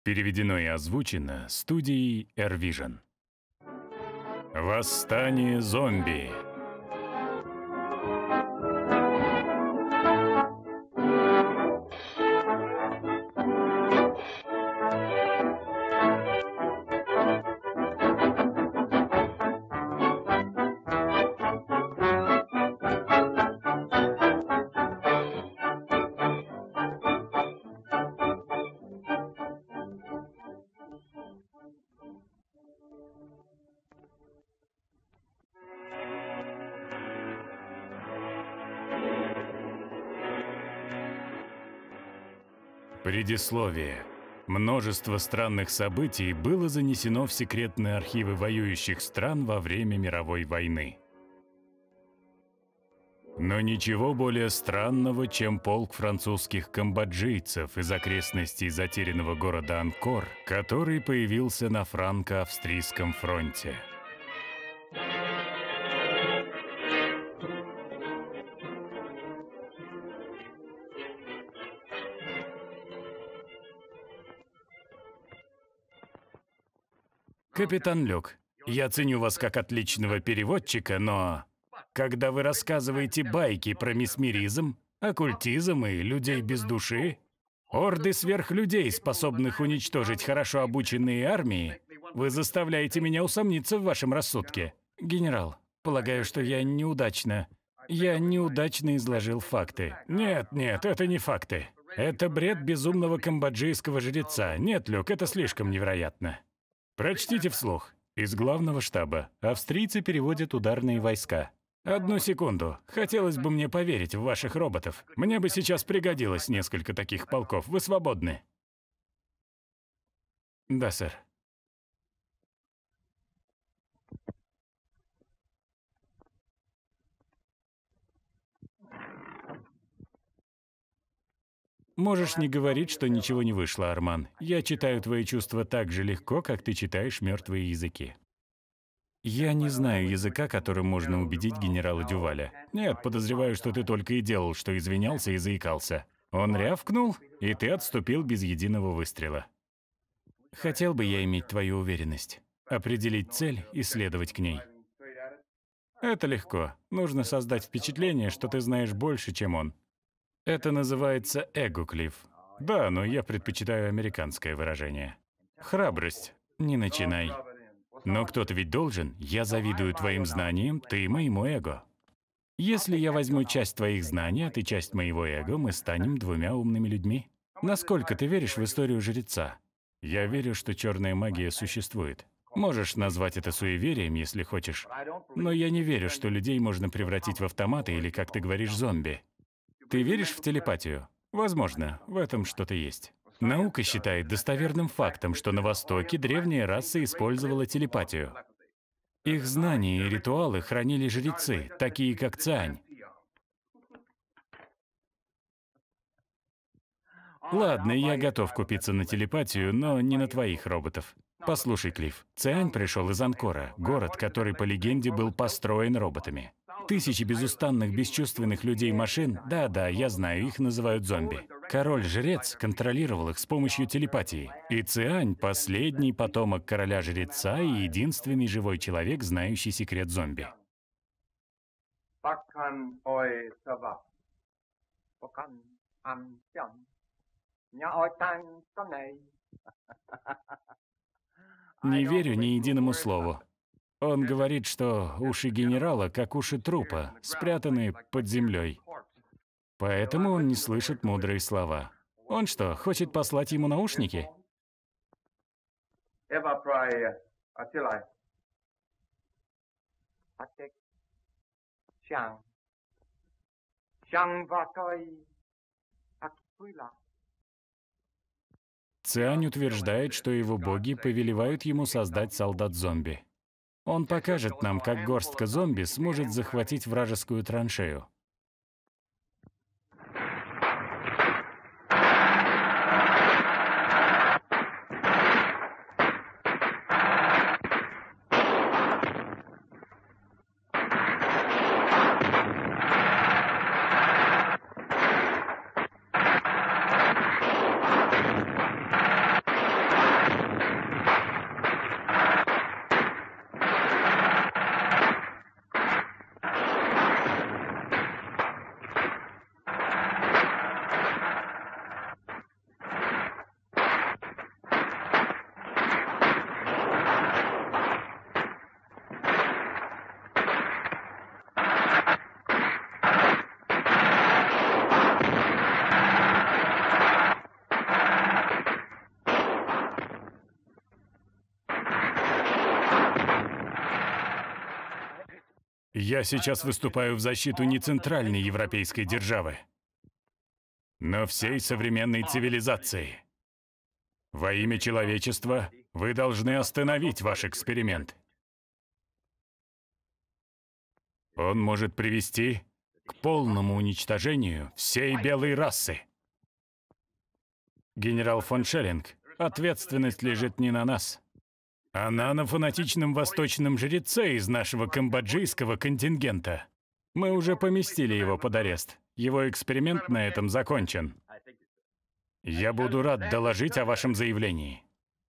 Переведено и озвучено студией AirVision. Восстание зомби. Предисловие. Множество странных событий было занесено в секретные архивы воюющих стран во время мировой войны. Но ничего более странного, чем полк французских камбоджийцев из окрестностей затерянного города Анкор, который появился на франко-австрийском фронте. Капитан Люк, я ценю вас как отличного переводчика, но когда вы рассказываете байки про месмеризм, оккультизм и людей без души, орды сверхлюдей, способных уничтожить хорошо обученные армии, вы заставляете меня усомниться в вашем рассудке. Генерал, полагаю, что я неудачно изложил факты. Нет, это не факты. Это бред безумного камбоджийского жреца. Нет, Люк, это слишком невероятно. Прочтите вслух. Из главного штаба. Австрийцы переводят ударные войска. Одну секунду. Хотелось бы мне поверить в ваших роботов. Мне бы сейчас пригодилось несколько таких полков. Вы свободны? Да, сэр. Можешь не говорить, что ничего не вышло, Арман. Я читаю твои чувства так же легко, как ты читаешь мертвые языки. Я не знаю языка, которым можно убедить генерала Дюваля. Нет, подозреваю, что ты только и делал, что извинялся и заикался. Он рявкнул, и ты отступил без единого выстрела. Хотел бы я иметь твою уверенность. Определить цель и следовать к ней. Это легко. Нужно создать впечатление, что ты знаешь больше, чем он. Это называется эго, Клифф. Да, но я предпочитаю американское выражение. Храбрость. Не начинай. Но кто-то ведь должен. Я завидую твоим знаниям, ты моему эго. Если я возьму часть твоих знаний, а ты часть моего эго, мы станем двумя умными людьми. Насколько ты веришь в историю жреца? Я верю, что черная магия существует. Можешь назвать это суеверием, если хочешь. Но я не верю, что людей можно превратить в автоматы или, как ты говоришь, зомби. Ты веришь в телепатию? Возможно, в этом что-то есть. Наука считает достоверным фактом, что на Востоке древняя раса использовала телепатию. Их знания и ритуалы хранили жрецы, такие как Циань. Ладно, я готов купиться на телепатию, но не на твоих роботов. Послушай, Клифф, Циань пришел из Анкора, город, который, по легенде, был построен роботами. Тысячи безустанных, бесчувственных людей-машин, да, я знаю, их называют зомби. Король-жрец контролировал их с помощью телепатии. И Циань – последний потомок короля-жреца и единственный живой человек, знающий секрет зомби. Не верю ни единому слову. Он говорит, что уши генерала как уши трупа, спрятаны под землей. Поэтому он не слышит мудрые слова. Он что, хочет послать ему наушники? Циань утверждает, что его боги повелевают ему создать солдат-зомби. Он покажет нам, как горстка зомби сможет захватить вражескую траншею. Я сейчас выступаю в защиту не центральной европейской державы, но всей современной цивилизации. Во имя человечества вы должны остановить ваш эксперимент. Он может привести к полному уничтожению всей белой расы. Генерал фон Шеллинг, ответственность лежит не на нас. Она на фанатичном восточном жреце из нашего камбоджийского контингента. Мы уже поместили его под арест. Его эксперимент на этом закончен. Я буду рад доложить о вашем заявлении.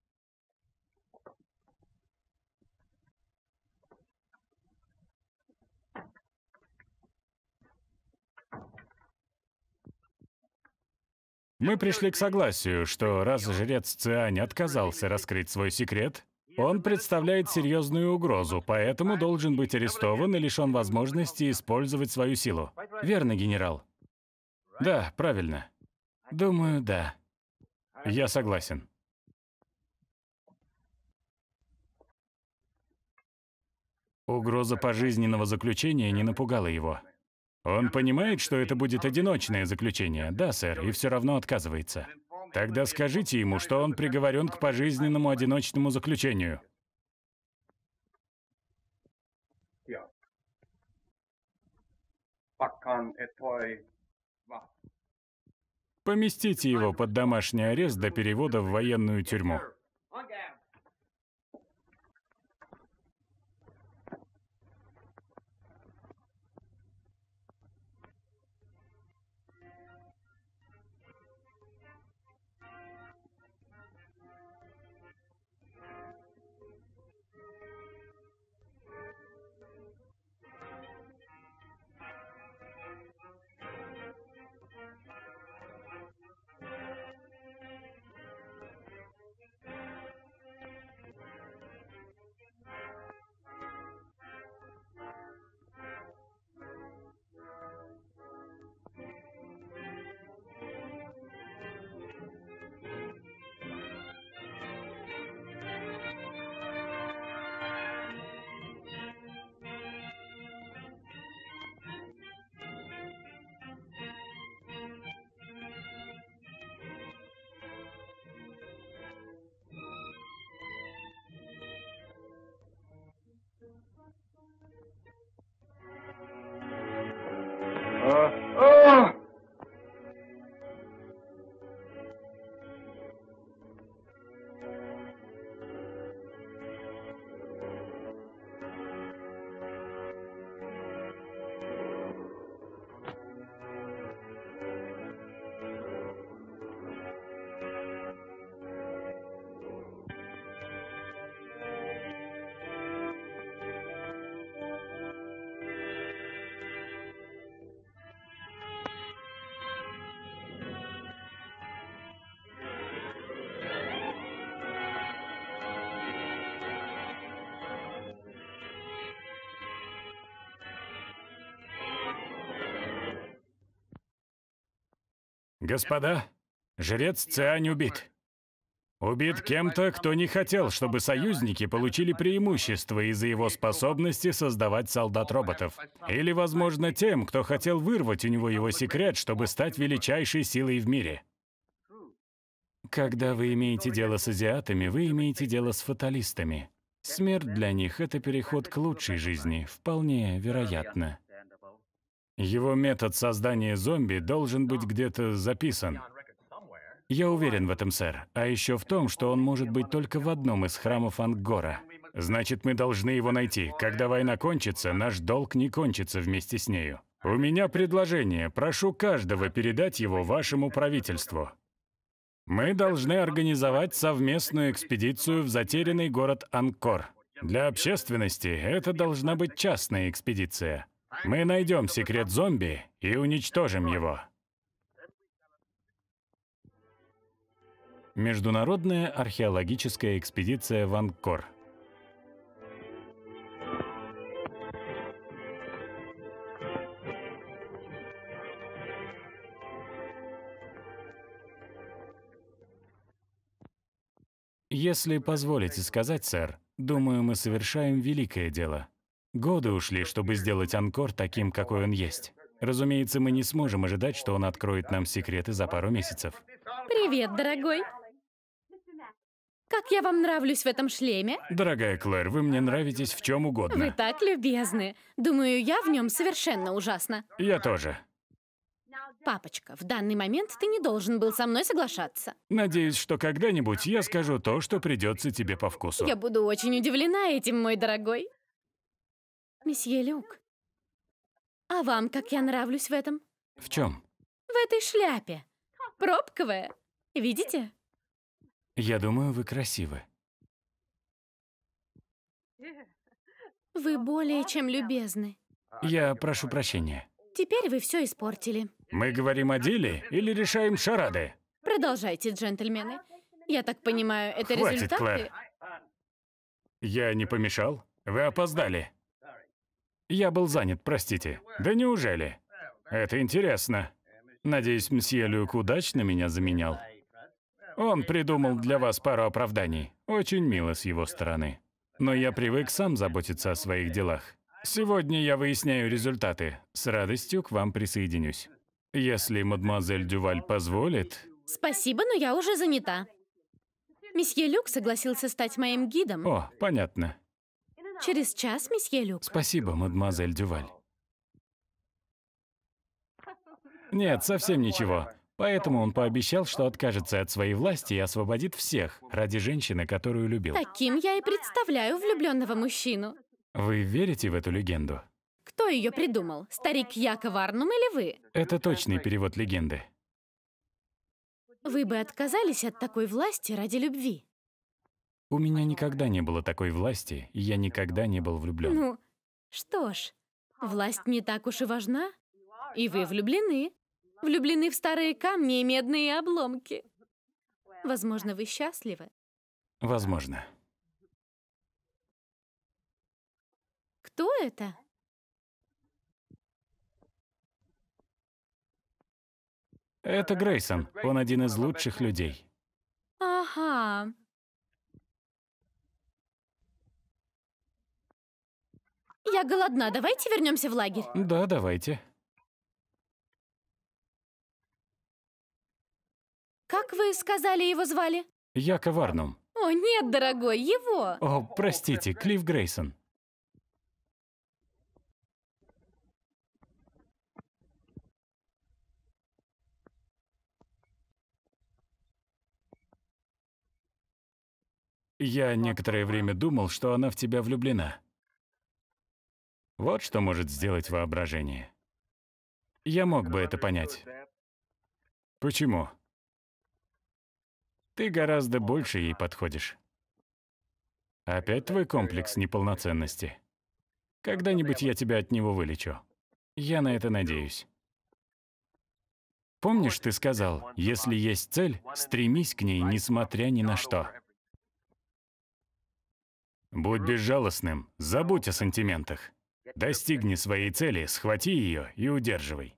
Мы пришли к согласию, что раз жрец Циань отказался раскрыть свой секрет, он представляет серьезную угрозу, поэтому должен быть арестован и лишен возможности использовать свою силу. Верно, генерал? Да, правильно. Думаю, да. Я согласен. Угроза пожизненного заключения не напугала его. Он понимает, что это будет одиночное заключение. Да, сэр, и все равно отказывается. Тогда скажите ему, что он приговорен к пожизненному одиночному заключению. Поместите его под домашний арест до перевода в военную тюрьму. Господа, жрец Циань убит. Убит кем-то, кто не хотел, чтобы союзники получили преимущество из-за его способности создавать солдат-роботов. Или, возможно, тем, кто хотел вырвать у него его секрет, чтобы стать величайшей силой в мире. Когда вы имеете дело с азиатами, вы имеете дело с фаталистами. Смерть для них — это переход к лучшей жизни, вполне вероятно. Его метод создания зомби должен быть где-то записан. Я уверен в этом, сэр. А еще в том, что он может быть только в одном из храмов Ангкора. Значит, мы должны его найти. Когда война кончится, наш долг не кончится вместе с нею. У меня предложение. Прошу каждого передать его вашему правительству. Мы должны организовать совместную экспедицию в затерянный город Ангкор. Для общественности это должна быть частная экспедиция. Мы найдем секрет зомби и уничтожим его. Международная археологическая экспедиция в Ангкор. Если позволите сказать, сэр, думаю, мы совершаем великое дело. Годы ушли, чтобы сделать Анкор таким, какой он есть. Разумеется, мы не сможем ожидать, что он откроет нам секреты за пару месяцев. Привет, дорогой. Как я вам нравлюсь в этом шлеме? Дорогая Клэр, вы мне нравитесь в чем Вы угодно. так любезны. Думаю, я в нем совершенно ужасна. Я тоже. Папочка, в данный момент ты не должен был со мной соглашаться. Надеюсь, что когда-нибудь я скажу то, что придется тебе по вкусу. Я буду очень удивлена этим, мой дорогой. Месье Люк, а вам как я нравлюсь в этом? В чем? В этой шляпе. Пробковая. Видите? Я думаю, вы красивы. Вы более чем любезны. Я прошу прощения. Теперь вы все испортили. Мы говорим о деле или решаем шарады? Продолжайте, джентльмены. Я так понимаю, это Хватит, результаты? Клэр. Я не помешал? Вы опоздали. Я был занят, простите. Да неужели? Это интересно. Надеюсь, мсье Люк удачно меня заменял. Он придумал для вас пару оправданий. Очень мило с его стороны. Но я привык сам заботиться о своих делах. Сегодня я выясняю результаты. С радостью к вам присоединюсь. Если мадемуазель Дюваль позволит... Спасибо, но я уже занята. Месье Люк согласился стать моим гидом. О, понятно. Через час, месье Люк. Спасибо, мадемуазель Дюваль. Нет, совсем ничего. Поэтому он пообещал, что откажется от своей власти и освободит всех ради женщины, которую любил. Таким я и представляю влюбленного мужчину. Вы верите в эту легенду? Кто ее придумал? Старик Яков Арнум или вы? Это точный перевод легенды. Вы бы отказались от такой власти ради любви? У меня никогда не было такой власти, и я никогда не был влюблен. Ну, что ж, власть не так уж и важна. И вы влюблены. Влюблены в старые камни и медные обломки. Возможно, вы счастливы. Возможно. Кто это? Это Грейсон. Он один из лучших людей. Ага. Я голодна. Давайте вернемся в лагерь. Да, давайте. Как вы сказали, его звали? Яков Арнум. О, нет, дорогой, его. О, простите, Клифф Грейсон. Я некоторое время думал, что она в тебя влюблена. Вот что может сделать воображение. Я мог бы это понять. Почему? Ты гораздо больше ей подходишь. Опять твой комплекс неполноценности. Когда-нибудь я тебя от него вылечу. Я на это надеюсь. Помнишь, ты сказал, если есть цель, стремись к ней, несмотря ни на что. Будь безжалостным, забудь о сантиментах. Достигни своей цели, схвати ее и удерживай.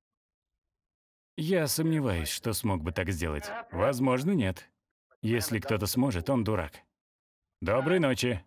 Я сомневаюсь, что смог бы так сделать. Возможно, нет. Если кто-то сможет, он дурак. Доброй ночи.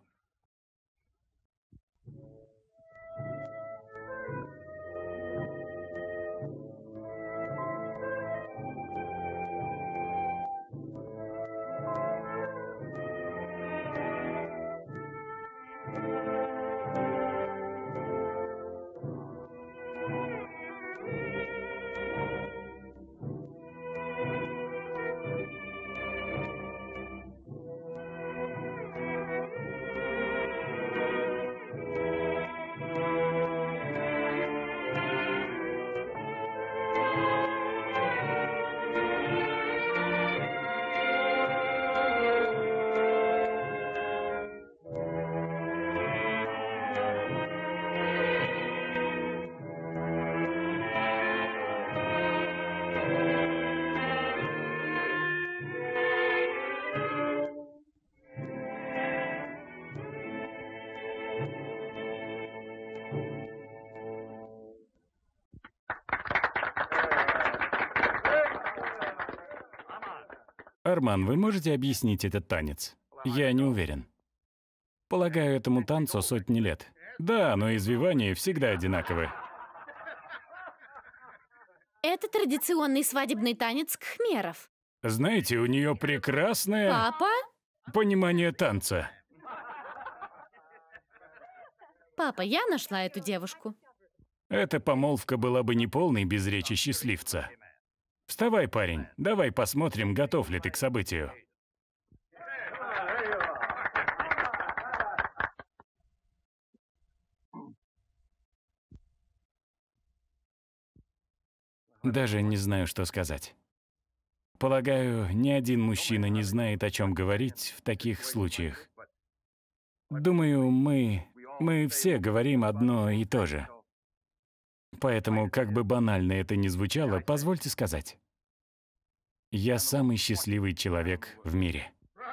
Арман, вы можете объяснить этот танец? Я не уверен. Полагаю, этому танцу сотни лет. Да, но извивания всегда одинаковы. Это традиционный свадебный танец кхмеров. Знаете, у нее прекрасное Папа? понимание танца. Папа, я нашла эту девушку. Эта помолвка была бы неполной без речи счастливца. Вставай, парень, давай посмотрим, готов ли ты к событию. Даже не знаю, что сказать. Полагаю, ни один мужчина не знает, о чем говорить в таких случаях. Думаю, мы все говорим одно и то же. Поэтому, как бы банально это ни звучало, позвольте сказать. Я самый счастливый человек в мире.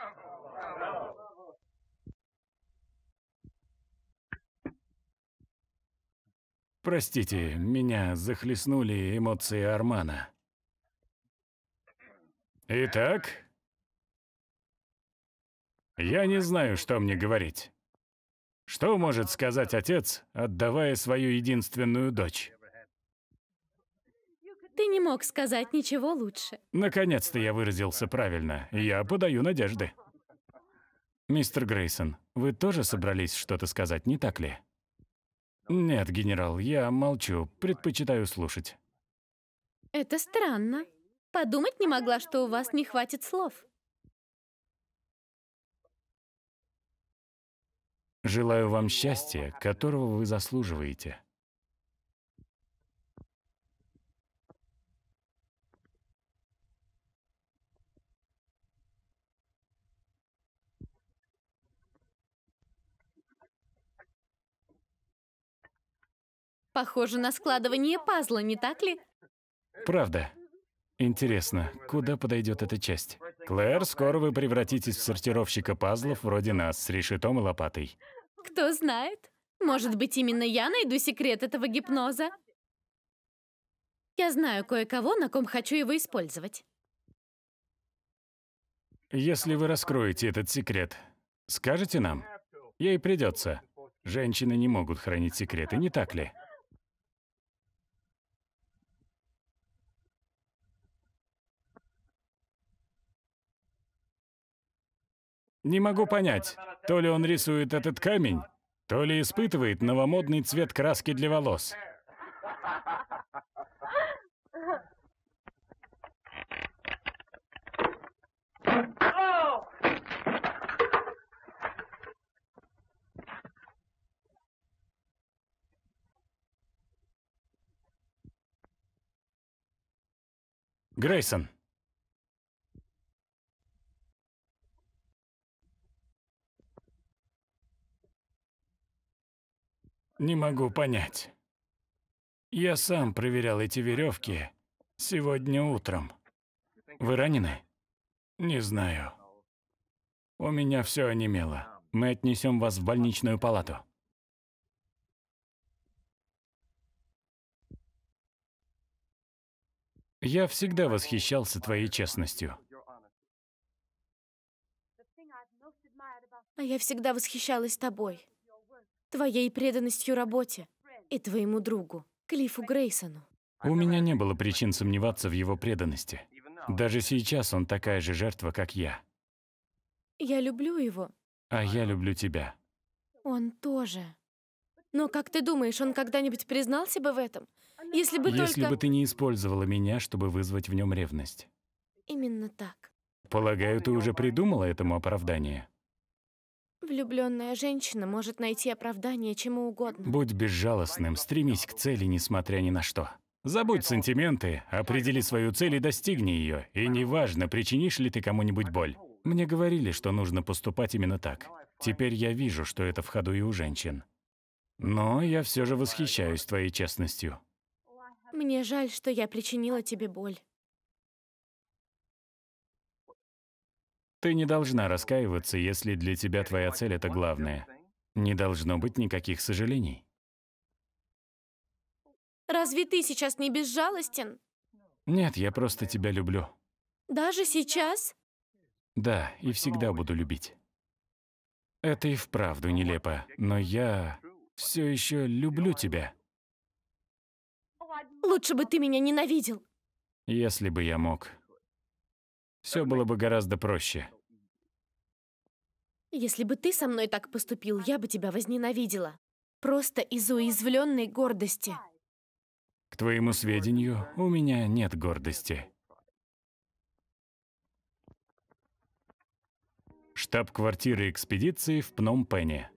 Простите, меня захлестнули эмоции Армана. Итак, я не знаю, что мне говорить. Что может сказать отец, отдавая свою единственную дочь? Ты не мог сказать ничего лучше. Наконец-то я выразился правильно. Я подаю надежды. Мистер Грейсон, вы тоже собрались что-то сказать, не так ли? Нет, генерал, я молчу, предпочитаю слушать. Это странно. Подумать не могла, что у вас не хватит слов. Желаю вам счастья, которого вы заслуживаете. Похоже на складывание пазла, не так ли? Правда. Интересно, куда подойдет эта часть? Клэр, скоро вы превратитесь в сортировщика пазлов вроде нас, с решетом и лопатой. Кто знает? Может быть, именно я найду секрет этого гипноза? Я знаю кое-кого, на ком хочу его использовать. Если вы раскроете этот секрет, скажете нам? Ей придется. Женщины не могут хранить секреты, не так ли? Не могу понять, то ли он рисует этот камень, то ли испытывает новомодный цвет краски для волос. Грейсон. Не могу понять. Я сам проверял эти веревки сегодня утром. Вы ранены? Не знаю. У меня все онемело. Мы отнесем вас в больничную палату. Я всегда восхищался твоей честностью. А я всегда восхищалась тобой. Твоей преданностью работе и твоему другу, Клиффу Грейсону. У меня не было причин сомневаться в его преданности. Даже сейчас он такая же жертва, как я. Я люблю его. А я люблю тебя. Он тоже. Но как ты думаешь, он когда-нибудь признался бы в этом? Если бы Если только... бы ты не использовала меня, чтобы вызвать в нем ревность. Именно так. Полагаю, ты уже придумала этому оправдание? Влюбленная женщина может найти оправдание чему угодно. Будь безжалостным, стремись к цели, несмотря ни на что. Забудь сантименты, определи свою цель и достигни ее. И неважно, причинишь ли ты кому-нибудь боль. Мне говорили, что нужно поступать именно так. Теперь я вижу, что это в ходу и у женщин. Но я все же восхищаюсь твоей честностью. Мне жаль, что я причинила тебе боль. Ты не должна раскаиваться, если для тебя твоя цель — это главное. Не должно быть никаких сожалений. Разве ты сейчас не безжалостен? Нет, я просто тебя люблю. Даже сейчас? Да, и всегда буду любить. Это и вправду нелепо, но я все еще люблю тебя, Лучше бы ты меня ненавидел. если бы я мог. Все было бы гораздо проще. Если бы ты со мной так поступил, я бы тебя возненавидела. Просто из уязвленной гордости. К твоему сведению, у меня нет гордости. Штаб-квартира экспедиции в Пном-Пене.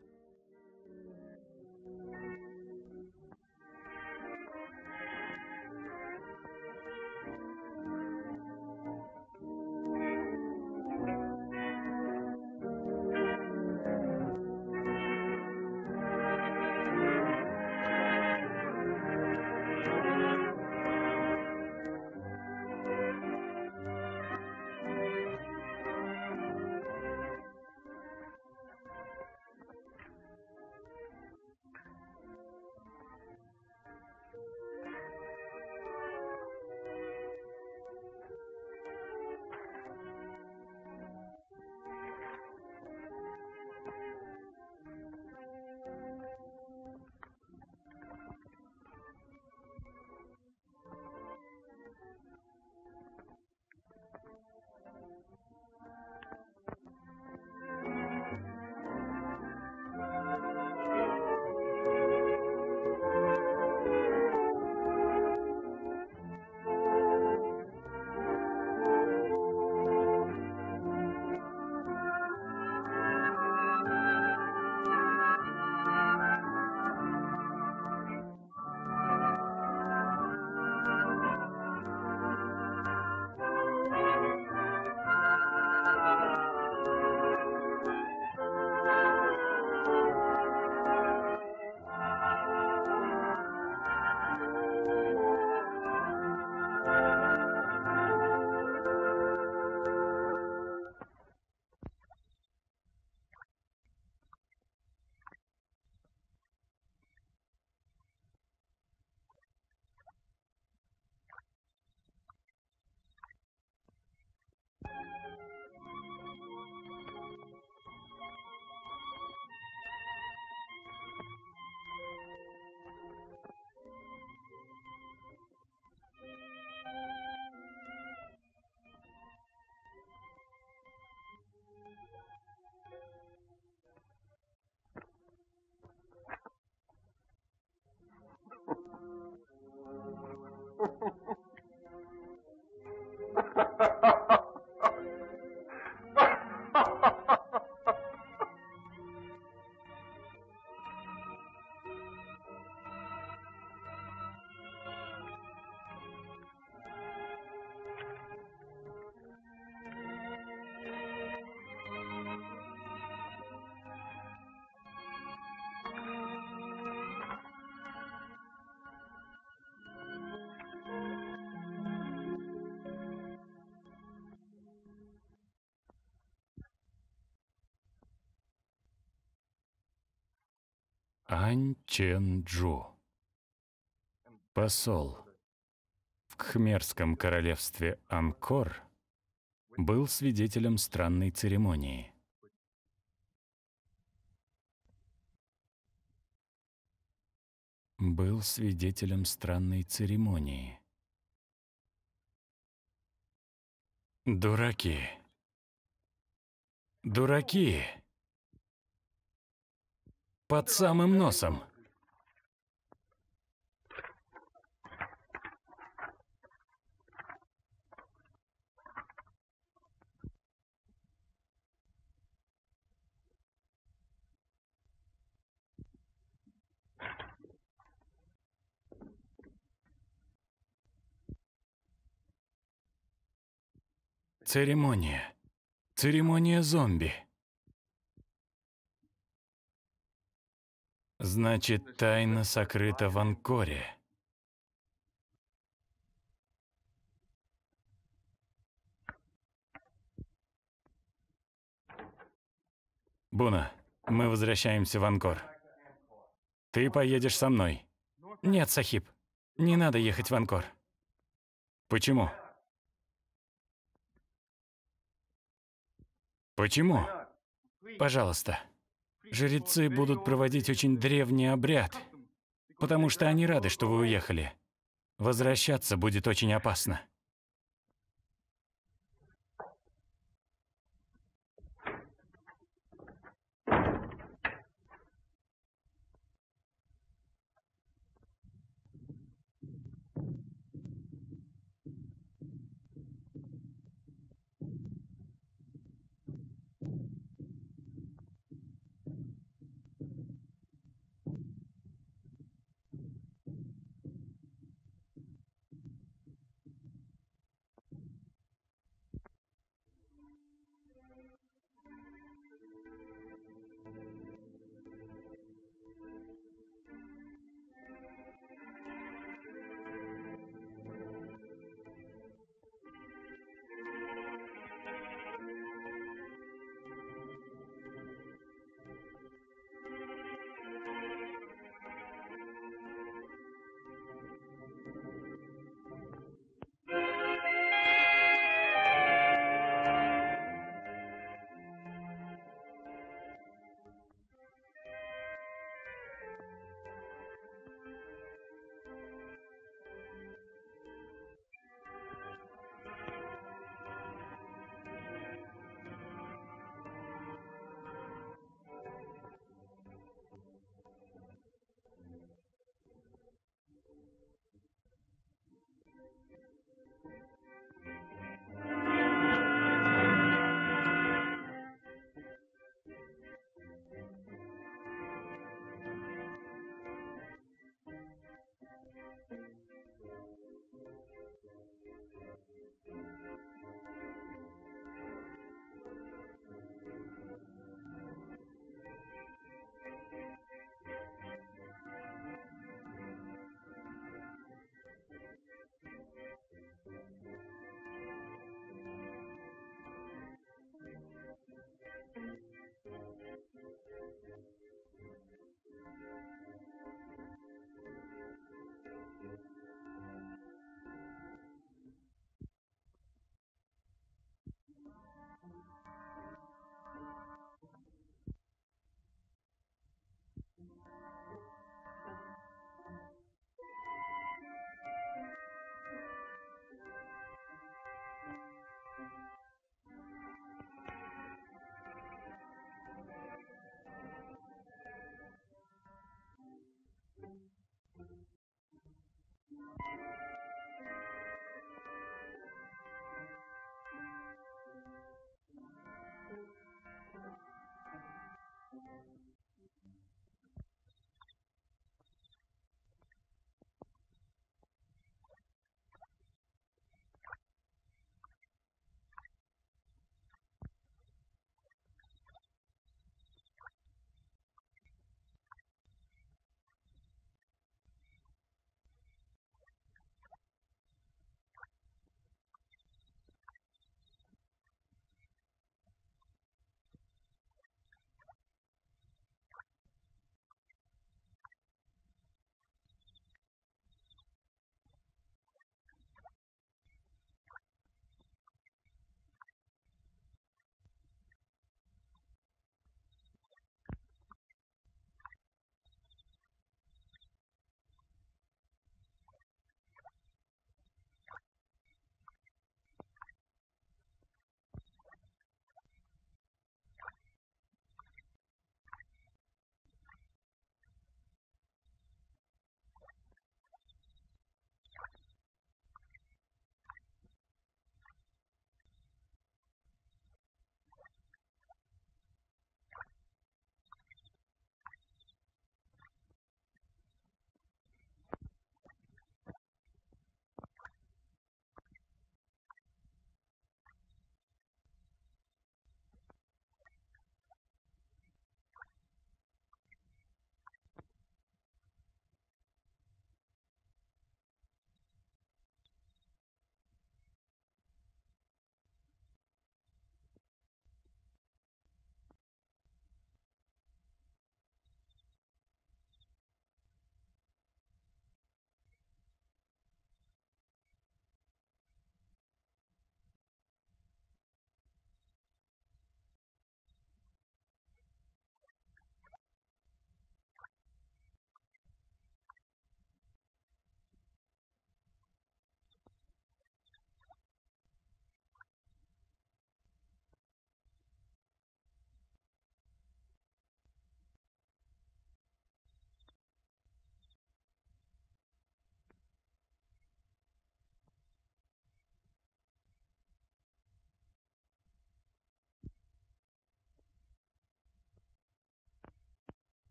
Ань Чен-Джу, посол в Кхмерском королевстве Анкор, был свидетелем странной церемонии. Был свидетелем странной церемонии. Дураки. Дураки. Под самым носом. Церемония. Церемония зомби. Значит, тайна сокрыта в Анкоре. Буна, мы возвращаемся в Анкор. Ты поедешь со мной. Нет, Сахиб, не надо ехать в Анкор. Почему? Почему? Пожалуйста. Жрецы будут проводить очень древний обряд, потому что они рады, что вы уехали. Возвращаться будет очень опасно.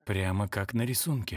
Прямо как на рисунке.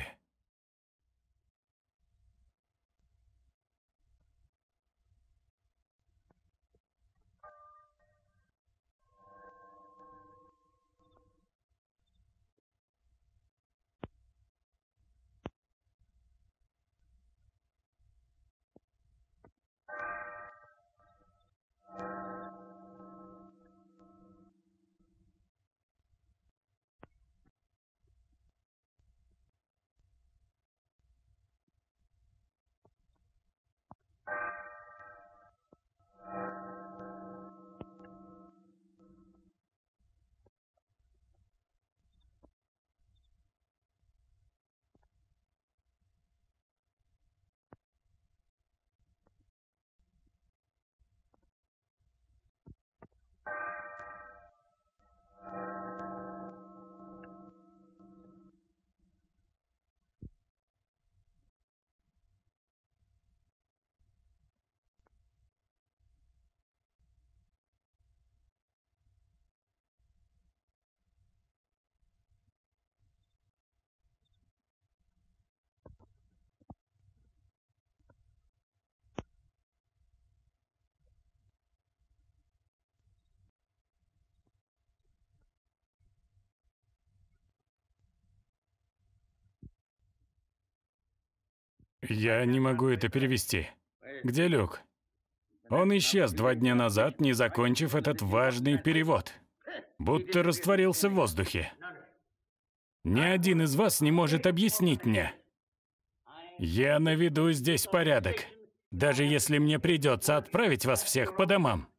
Я не могу это перевести. Где Люк? Он исчез 2 дня назад, не закончив этот важный перевод. Будто растворился в воздухе. Ни один из вас не может объяснить мне. Я наведу здесь порядок, даже если мне придется отправить вас всех по домам.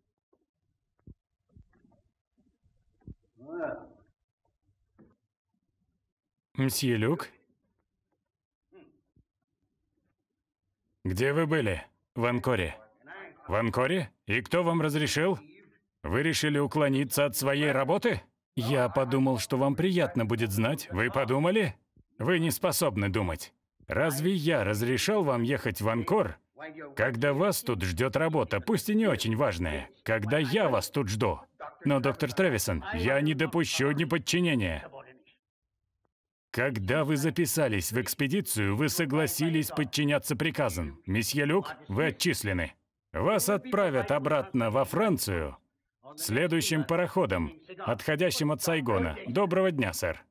Мсье Люк? Где вы были? В Анкоре. В Анкоре? И кто вам разрешил? Вы решили уклониться от своей работы? Я подумал, что вам приятно будет знать. Вы подумали? Вы не способны думать. Разве я разрешал вам ехать в Анкор, когда вас тут ждет работа, пусть и не очень важная, когда я вас тут жду? Но, доктор Тревисон, я не допущу неподчинения. Когда вы записались в экспедицию, вы согласились подчиняться приказам. Месье Люк, вы отчислены. Вас отправят обратно во Францию следующим пароходом, отходящим от Сайгона. Доброго дня, сэр.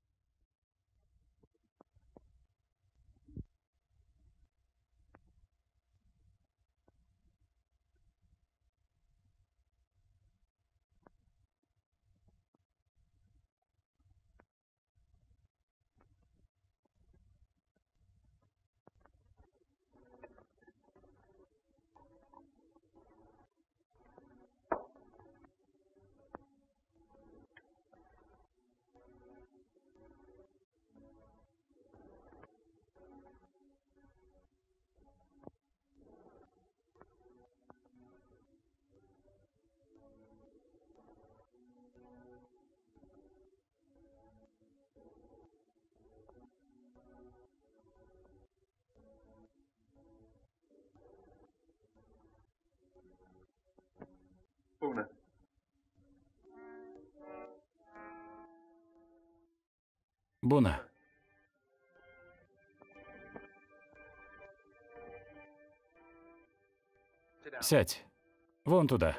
Буна. Сядь. Вон туда.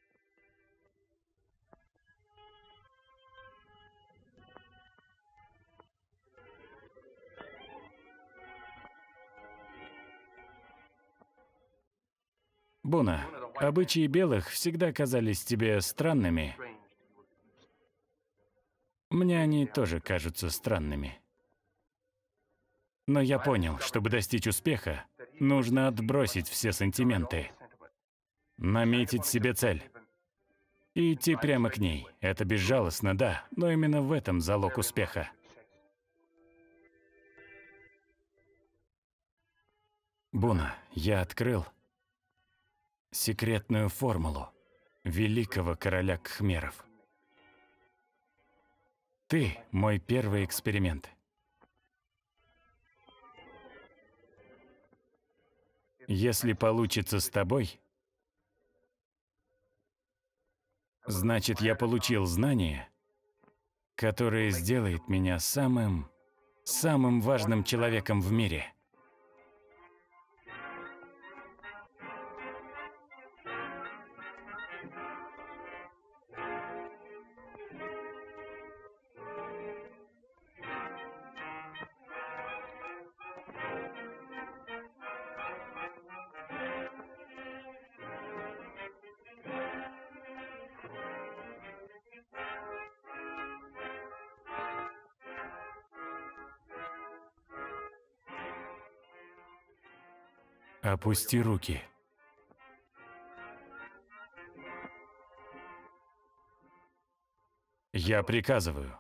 Буна, обычаи белых всегда казались тебе странными. Мне они тоже кажутся странными. Но я понял, чтобы достичь успеха, нужно отбросить все сантименты, наметить себе цель и идти прямо к ней. Это безжалостно, да, но именно в этом залог успеха. Буна, я открыл секретную формулу великого короля кхмеров. Ты мой первый эксперимент. Если получится с тобой, значит, я получил знания, которое сделает меня самым важным человеком в мире. Опусти руки. Я приказываю.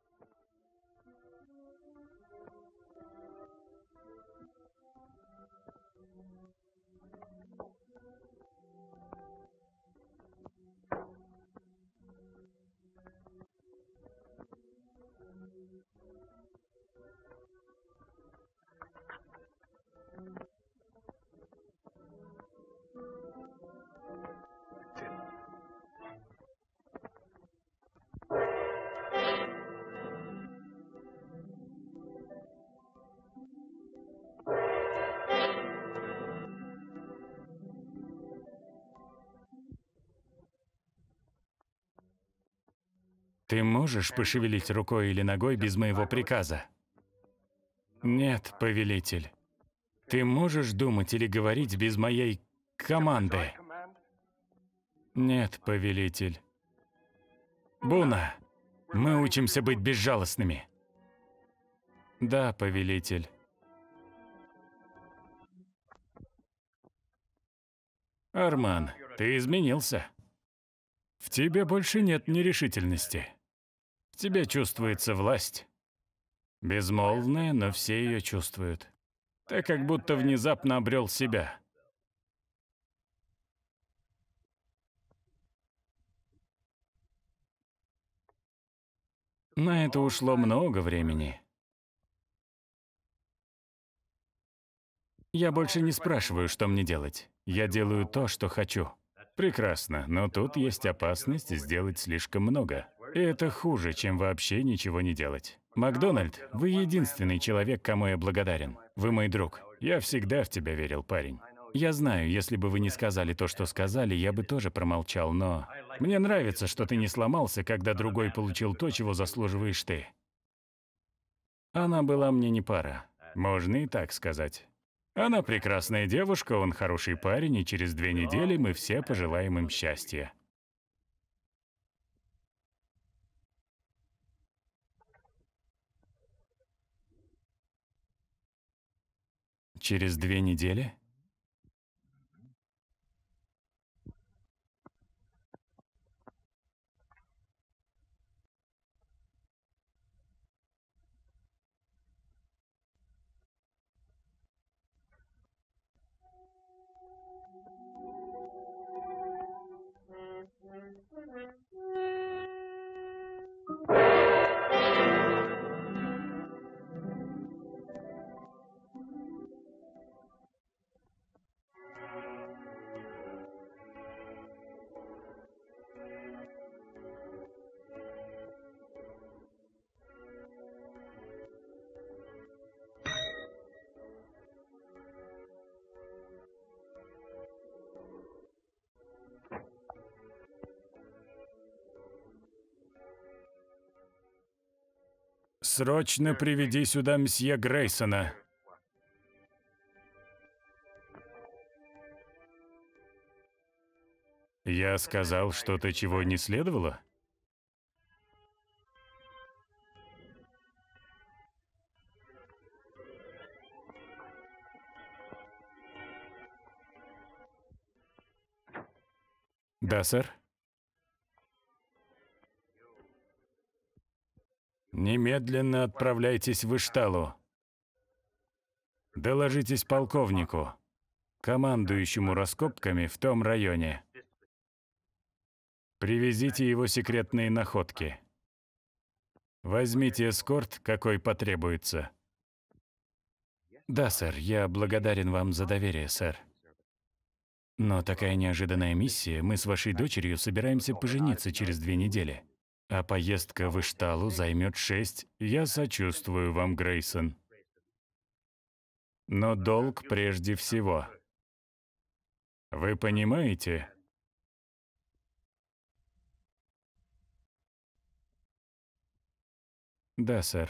Ты можешь пошевелить рукой или ногой без моего приказа? Нет, повелитель. Ты можешь думать или говорить без моей команды? Нет, повелитель. Буна, мы учимся быть безжалостными. Да, повелитель. Арман, ты изменился. В тебе больше нет нерешительности. В тебе чувствуется власть. Безмолвная, но все ее чувствуют. Ты как будто внезапно обрел себя. На это ушло много времени. Я больше не спрашиваю, что мне делать. Я делаю то, что хочу. Прекрасно, но тут есть опасность сделать слишком много. И это хуже, чем вообще ничего не делать. Макдональд, вы единственный человек, кому я благодарен. Вы мой друг. Я всегда в тебя верил, парень. Я знаю, если бы вы не сказали то, что сказали, я бы тоже промолчал, но... Мне нравится, что ты не сломался, когда другой получил то, чего заслуживаешь ты. Она была мне не пара. Можно и так сказать. Она прекрасная девушка, он хороший парень, и через 2 недели мы все пожелаем им счастья. Через 2 недели? Срочно приведи сюда мсье Грейсона. Я сказал что-то, чего не следовало? Да, сэр? Немедленно отправляйтесь в Ишталу. Доложитесь полковнику, командующему раскопками в том районе. Привезите его секретные находки. Возьмите эскорт, какой потребуется. Да, сэр, я благодарен вам за доверие, сэр. Но такая неожиданная миссия, мы с вашей дочерью собираемся пожениться через 2 недели. А поездка в Ишталу займет 6. Я сочувствую вам, Грейсон. Но долг прежде всего. Вы понимаете? Да, сэр.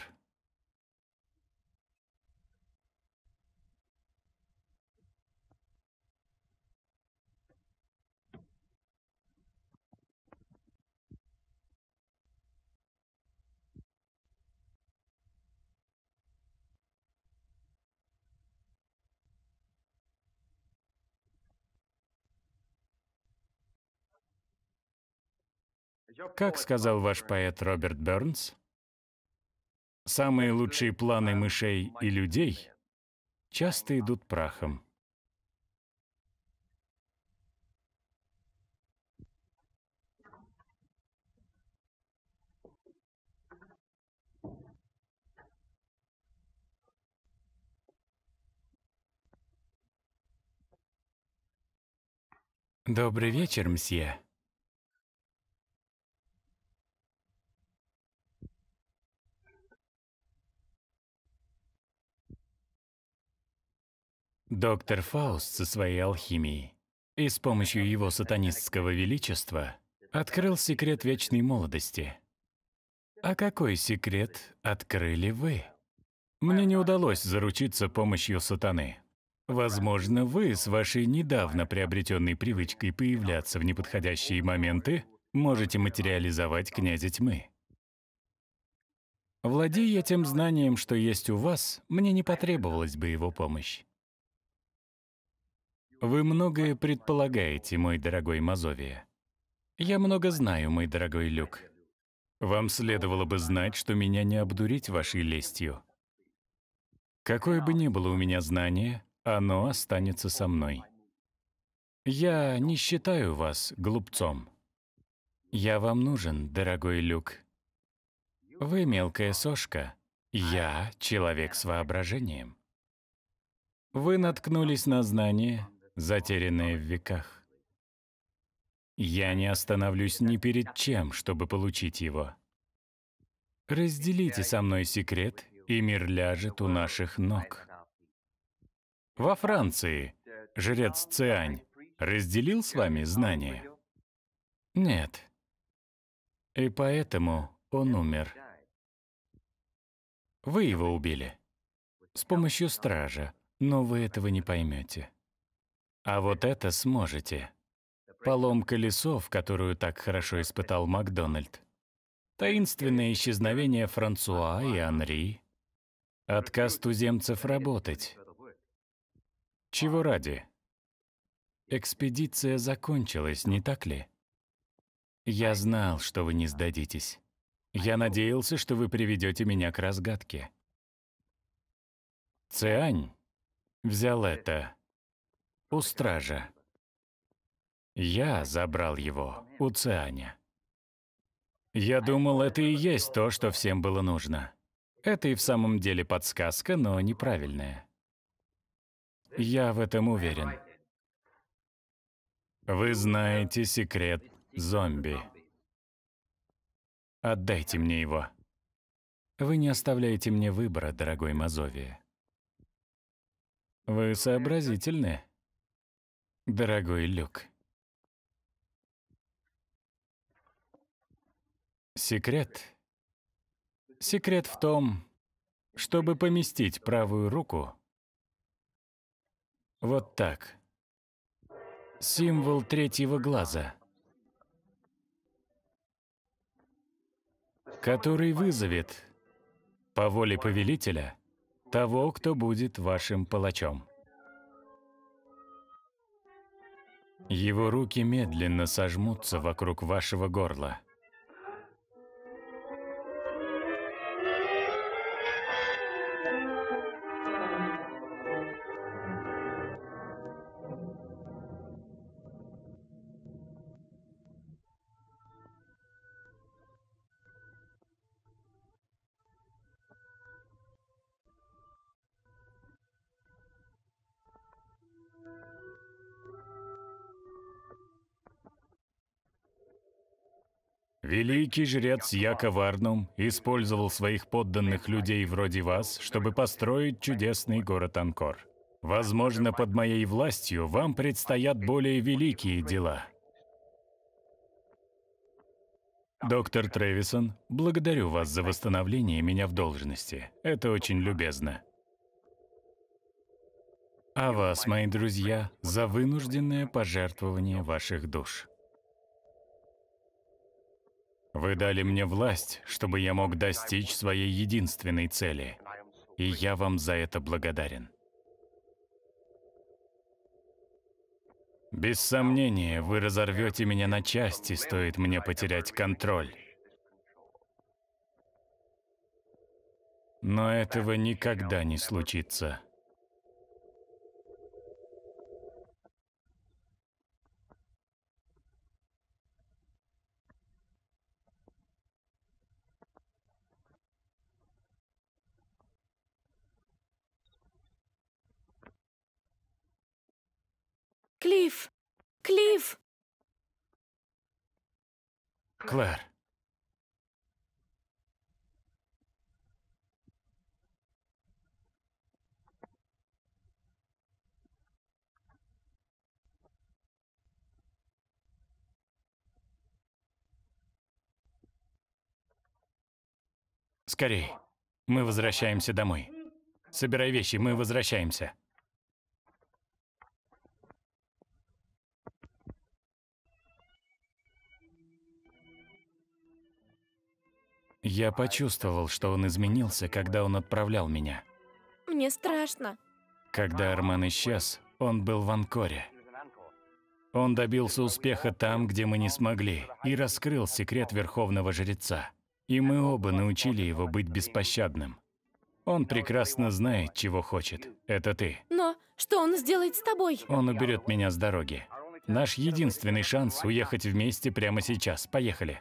Как сказал ваш поэт Роберт Бернс, самые лучшие планы мышей и людей часто идут прахом. Добрый вечер, мсье. Доктор Фауст со своей алхимией и с помощью его сатанистского величества открыл секрет вечной молодости. А какой секрет открыли вы? Мне не удалось заручиться помощью сатаны. Возможно, вы с вашей недавно приобретенной привычкой появляться в неподходящие моменты можете материализовать князя тьмы. Владея тем знанием, что есть у вас, мне не потребовалась бы его помощь. Вы многое предполагаете, мой дорогой Мазовия. Я много знаю, мой дорогой Люк. Вам следовало бы знать, что меня не обдурить вашей лестью. Какое бы ни было у меня знание, оно останется со мной. Я не считаю вас глупцом. Я вам нужен, дорогой Люк. Вы мелкая сошка, я человек с воображением. Вы наткнулись на знание, затерянное в веках. Я не остановлюсь ни перед чем, чтобы получить его. Разделите со мной секрет, и мир ляжет у наших ног. Во Франции жрец Циань разделил с вами знания? Нет. И поэтому он умер. Вы его убили. С помощью стража, но вы этого не поймете. А вот это сможете. Поломка лесов, которую так хорошо испытал Макдональд. Таинственное исчезновение Франсуа и Анри. Отказ туземцев работать. Чего ради? Экспедиция закончилась, не так ли? Я знал, что вы не сдадитесь. Я надеялся, что вы приведете меня к разгадке. Циань взял это у стража. Я забрал его у Цианя. Я думал, это и есть то, что всем было нужно. Это и в самом деле подсказка, но неправильная. Я в этом уверен. Вы знаете секрет зомби. Отдайте мне его. Вы не оставляете мне выбора, дорогой Мазовия. Вы сообразительны, дорогой Люк. Секрет? Секрет в том, чтобы поместить правую руку вот так. Символ третьего глаза, который вызовет, по воле повелителя, того, кто будет вашим палачом. Его руки медленно сожмутся вокруг вашего горла. Великий жрец Яков Арнум использовал своих подданных людей вроде вас, чтобы построить чудесный город Анкор. Возможно, под моей властью вам предстоят более великие дела. Доктор Тревисон, благодарю вас за восстановление меня в должности. Это очень любезно. А вас, мои друзья, за вынужденное пожертвование ваших душ. Вы дали мне власть, чтобы я мог достичь своей единственной цели, и я вам за это благодарен. Без сомнения, вы разорвете меня на части, стоит мне потерять контроль. Но этого никогда не случится. Клифф! Клифф! Клэр. Скорей. Мы возвращаемся домой. Собирай вещи, мы возвращаемся. Я почувствовал, что он изменился, когда он отправлял меня. Мне страшно. Когда Арман исчез, он был в Анкоре. Он добился успеха там, где мы не смогли, и раскрыл секрет Верховного Жреца. И мы оба научили его быть беспощадным. Он прекрасно знает, чего хочет. Это ты. Но что он сделает с тобой? Он уберет меня с дороги. Наш единственный шанс уехать вместе прямо сейчас. Поехали.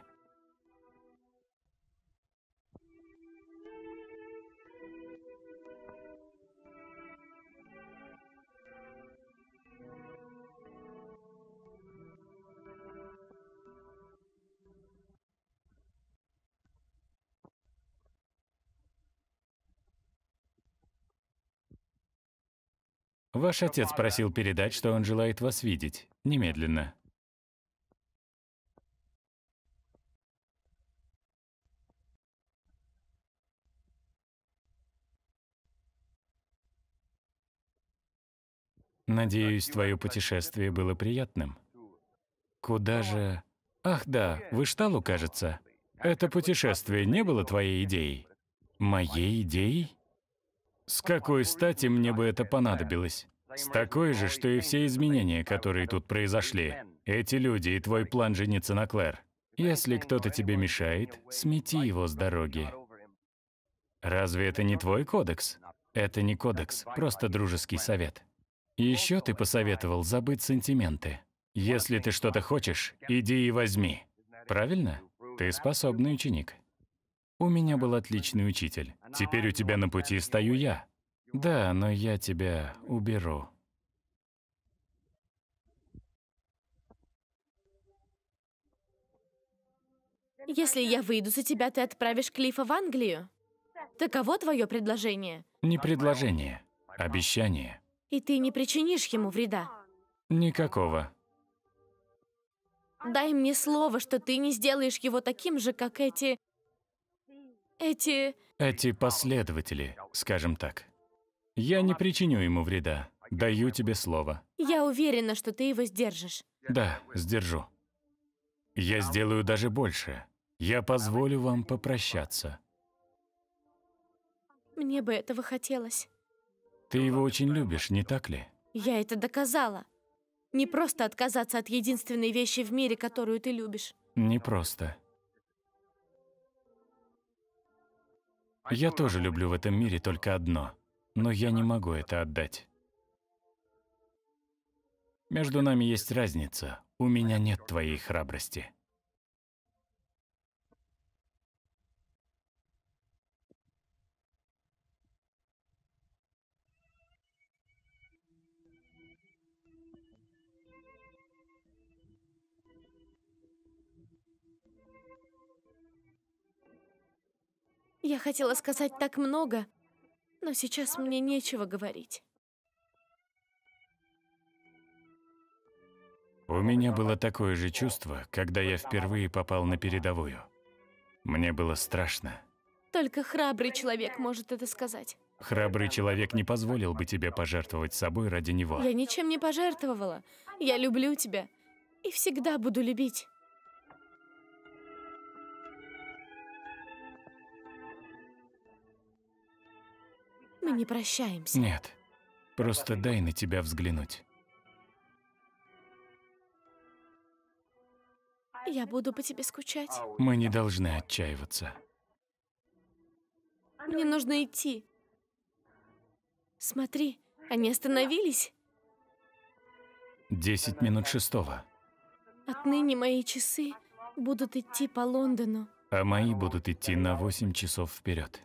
Ваш отец просил передать, что он желает вас видеть. Немедленно. Надеюсь, твое путешествие было приятным. Куда же... Ах да, в Ишталу, кажется. Это путешествие не было твоей идеей? Моей идеей? С какой стати мне бы это понадобилось? С такой же, что и все изменения, которые тут произошли. Эти люди и твой план жениться на Клэр. Если кто-то тебе мешает, смети его с дороги. Разве это не твой кодекс? Это не кодекс, просто дружеский совет. И еще ты посоветовал забыть сантименты. Если ты что-то хочешь, иди и возьми. Правильно? Ты способный ученик. У меня был отличный учитель. Теперь у тебя на пути стою я. Да, но я тебя уберу. Если я выйду за тебя, ты отправишь Клиффа в Англию? Таково твое предложение? Не предложение, обещание. И ты не причинишь ему вреда? Никакого. Дай мне слово, что ты не сделаешь его таким же, как эти Последователи, скажем так. Я не причиню ему вреда. Даю тебе слово. Я уверена, что ты его сдержишь. Да, сдержу. Я сделаю даже больше. Я позволю вам попрощаться. Мне бы этого хотелось. Ты его очень любишь, не так ли? Я это доказала. Не просто отказаться от единственной вещи в мире, которую ты любишь. Не просто. Я тоже люблю в этом мире только одно, но я не могу это отдать. Между нами есть разница. У меня нет твоей храбрости. Я хотела сказать так много, но сейчас мне нечего говорить. У меня было такое же чувство, когда я впервые попал на передовую. Мне было страшно. Только храбрый человек может это сказать. Храбрый человек не позволил бы тебе пожертвовать собой ради него. Я ничем не пожертвовала. Я люблю тебя и всегда буду любить. Мы не прощаемся. Нет, просто дай на тебя взглянуть. Я буду по тебе скучать. Мы не должны отчаиваться. Мне нужно идти. Смотри, они остановились. 10 минут шестого, Отныне мои часы будут идти по Лондону. а мои будут идти на 8 часов вперед.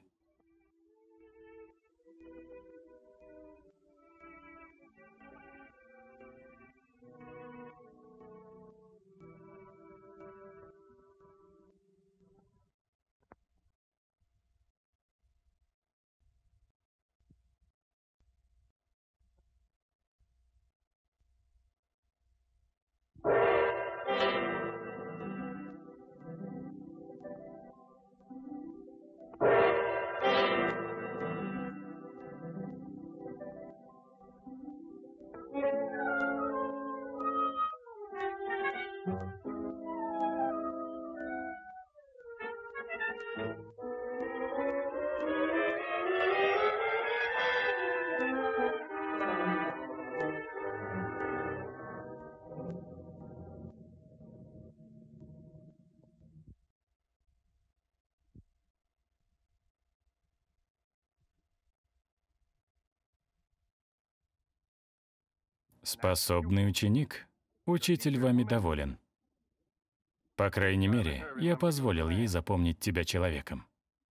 Способный ученик. Учитель вами доволен. По крайней мере, я позволил ей запомнить тебя человеком.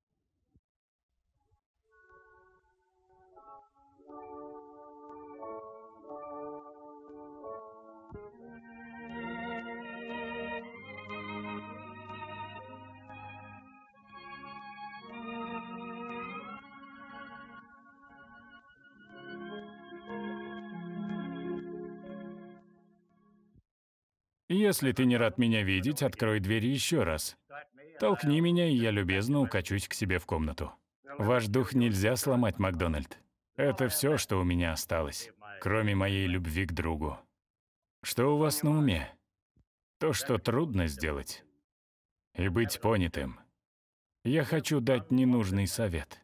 Если ты не рад меня видеть, открой дверь еще раз. Толкни меня, и я любезно укачусь к себе в комнату. Ваш дух нельзя сломать, Макдональд. Это все, что у меня осталось, кроме моей любви к другу. Что у вас на уме? То, что трудно сделать. И быть понятым. Я хочу дать ненужный совет.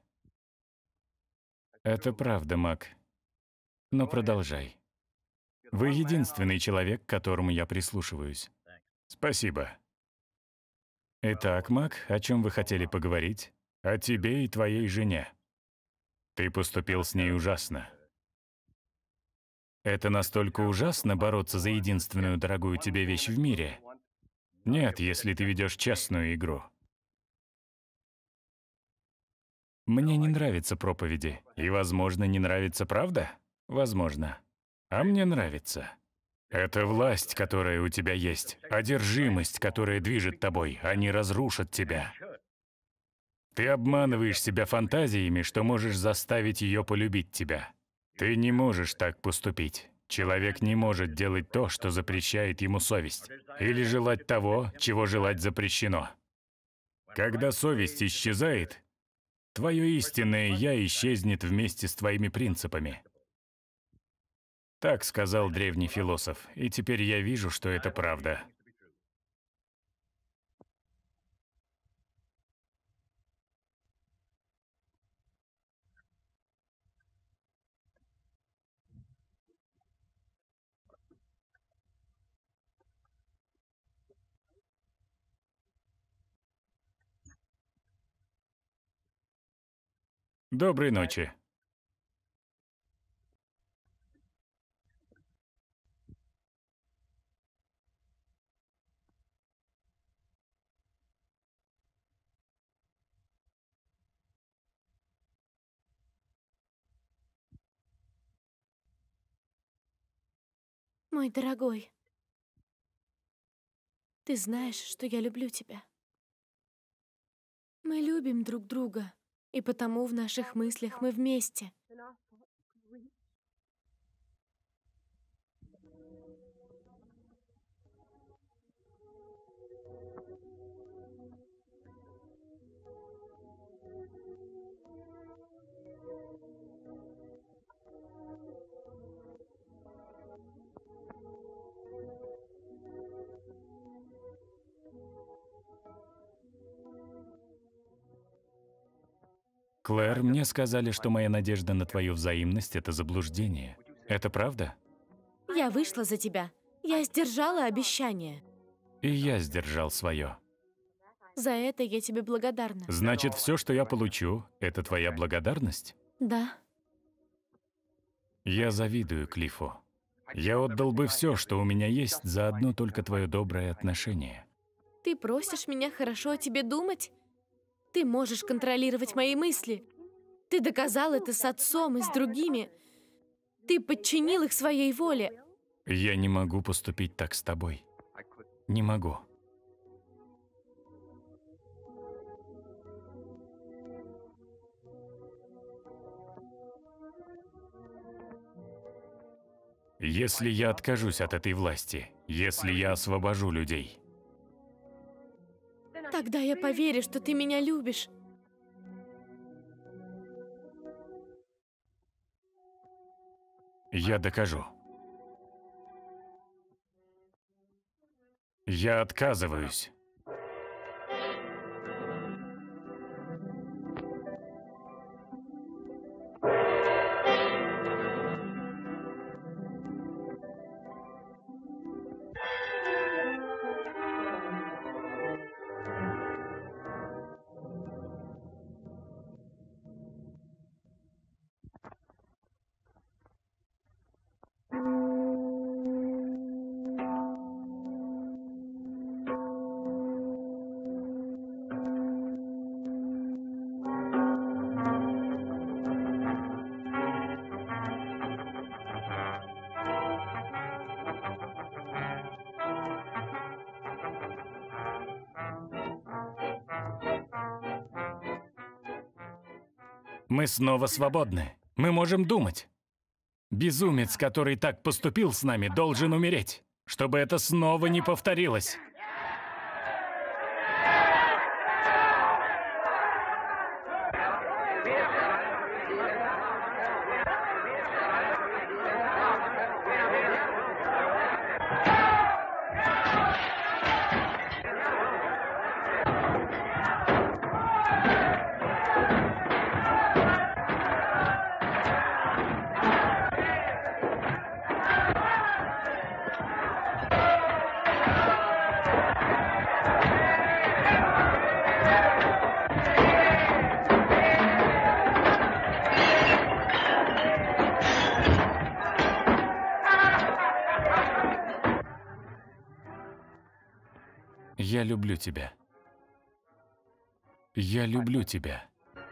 Это правда, Мак. Но продолжай. Вы единственный человек, к которому я прислушиваюсь. Спасибо. Итак, Мак, о чем вы хотели поговорить? О тебе и твоей жене. Ты поступил с ней ужасно. Это настолько ужасно бороться за единственную дорогую тебе вещь в мире? Нет, если ты ведешь честную игру. Мне не нравятся проповеди. И, возможно, не нравится правда? Возможно. А мне нравится. Это власть, которая у тебя есть, одержимость, которая движет тобой, они разрушат тебя. Ты обманываешь себя фантазиями, что можешь заставить ее полюбить тебя. Ты не можешь так поступить. Человек не может делать то, что запрещает ему совесть, или желать того, чего желать запрещено. Когда совесть исчезает, твое истинное «я» исчезнет вместе с твоими принципами. Так сказал древний философ, и теперь я вижу, что это правда. Доброй ночи. Мой дорогой, ты знаешь, что я люблю тебя. Мы любим друг друга, и потому в наших мыслях мы вместе. Клэр, мне сказали, что моя надежда на твою взаимность — это заблуждение. Это правда? Я вышла за тебя. Я сдержала обещание. И я сдержал свое. За это я тебе благодарна. Значит, все, что я получу, это твоя благодарность? Да. Я завидую Клиффу. Я отдал бы все, что у меня есть, за одно только твое доброе отношение. Ты просишь меня хорошо о тебе думать? Ты можешь контролировать мои мысли. Ты доказал это с отцом и с другими. Ты подчинил их своей воле. Я не могу поступить так с тобой. Не могу. Если я откажусь от этой власти, если я освобожу людей, Тогда я поверю, что ты меня любишь. я докажу. Я отказываюсь. Мы снова свободны. Мы можем думать. Безумец, который так поступил с нами, должен умереть, чтобы это снова не повторилось. Я люблю тебя. Я люблю тебя.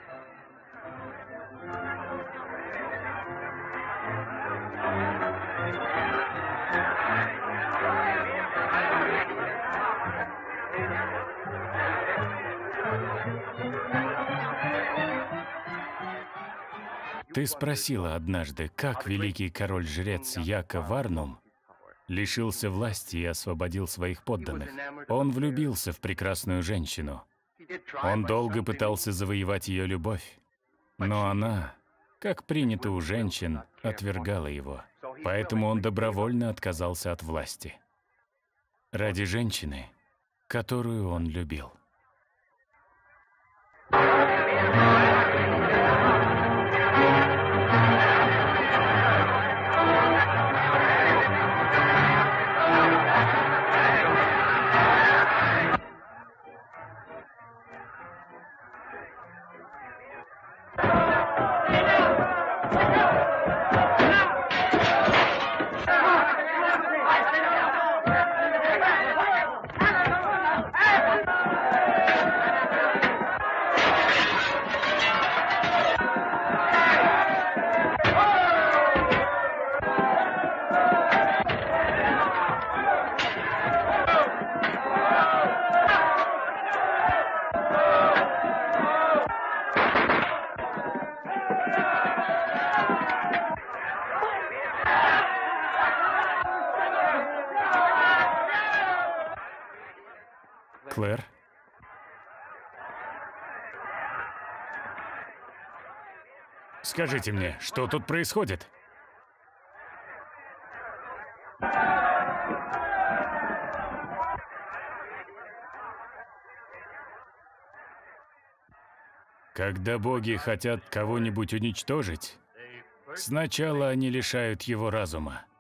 Ты спросила однажды, как великий король-жрец Яка Варнум лишился власти и освободил своих подданных. Он влюбился в прекрасную женщину. Он долго пытался завоевать ее любовь, но она, как принято у женщин, отвергала его. Поэтому он добровольно отказался от власти. Ради женщины, которую он любил. Клэр? Скажите мне, что тут происходит? Когда боги хотят кого-нибудь уничтожить, сначала они лишают его разума.